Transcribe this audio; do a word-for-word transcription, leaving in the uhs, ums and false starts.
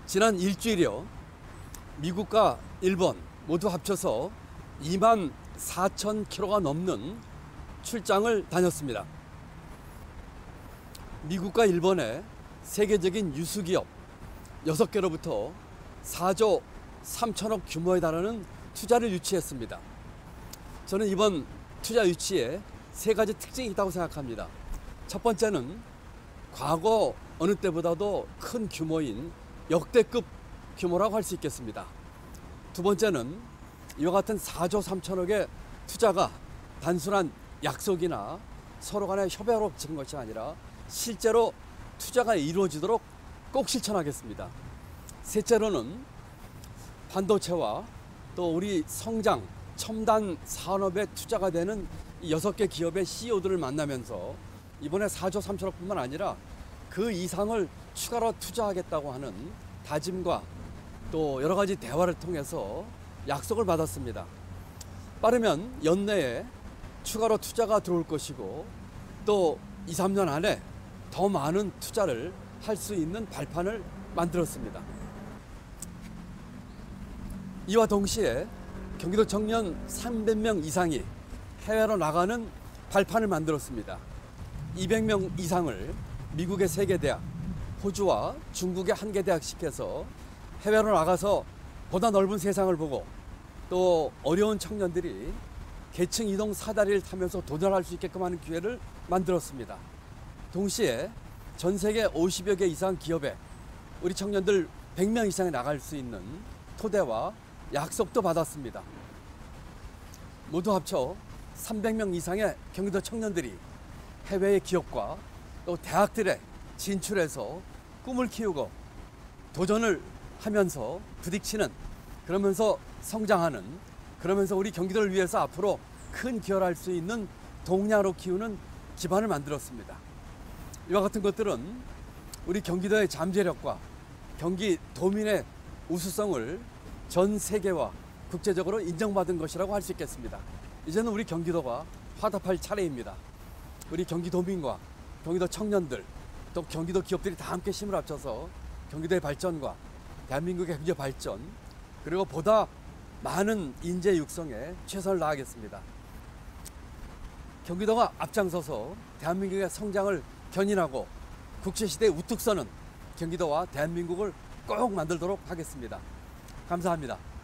지난 일주일여 미국과 일본 모두 합쳐서 이만 사천 킬로미터가 넘는 출장을 다녔습니다. 미국과 일본의 세계적인 유수기업 여섯 개로부터 사조 삼천억 규모에 달하는 투자를 유치했습니다. 저는 이번 투자 유치에 세 가지 특징이 있다고 생각합니다. 첫 번째는 과거 어느 때보다도 큰 규모인 역대급 규모라고 할 수 있겠습니다. 두 번째는 이와 같은 사조 삼천억의 투자가 단순한 약속이나 서로 간의 협약으로 지은 것이 아니라 실제로 투자가 이루어지도록 꼭 실천하겠습니다. 셋째로는 반도체와 또 우리 성장, 첨단 산업에 투자가 되는 이 여섯 개 기업의 씨이오들을 만나면서 이번에 사조 삼천억 뿐만 아니라 그 이상을 추가로 투자하겠다고 하는 다짐과 또 여러 가지 대화를 통해서 약속을 받았습니다. 빠르면 연내에 추가로 투자가 들어올 것이고 또 이, 삼 년 안에 더 많은 투자를 할 수 있는 발판을 만들었습니다. 이와 동시에 경기도 청년 삼백 명 이상이 해외로 나가는 발판을 만들었습니다. 이백 명 이상을 미국의 세 개 대학, 호주와 중국의 한 개 대학시켜서 해외로 나가서 보다 넓은 세상을 보고 또 어려운 청년들이 계층 이동 사다리를 타면서 도전할 수 있게끔 하는 기회를 만들었습니다. 동시에 전 세계 오십여 개 이상 기업에 우리 청년들 백 명 이상이 나갈 수 있는 토대와 약속도 받았습니다. 모두 합쳐 삼백 명 이상의 경기도 청년들이 해외의 기업과 또 대학들에 진출해서 꿈을 키우고 도전을 하면서 부딪히는, 그러면서 성장하는, 그러면서 우리 경기도를 위해서 앞으로 큰 기여를 할 수 있는 동력으로 키우는 기반을 만들었습니다. 이와 같은 것들은 우리 경기도의 잠재력과 경기 도민의 우수성을 전 세계와 국제적으로 인정받은 것이라고 할 수 있겠습니다. 이제는 우리 경기도가 화답할 차례입니다. 우리 경기도민과 경기도 청년들 또 경기도 기업들이 다 함께 힘을 합쳐서 경기도의 발전과 대한민국의 경제 발전 그리고 보다 많은 인재 육성에 최선을 다하겠습니다. 경기도가 앞장서서 대한민국의 성장을 견인하고 국제시대에 우뚝 서는 경기도와 대한민국을 꼭 만들도록 하겠습니다. 감사합니다.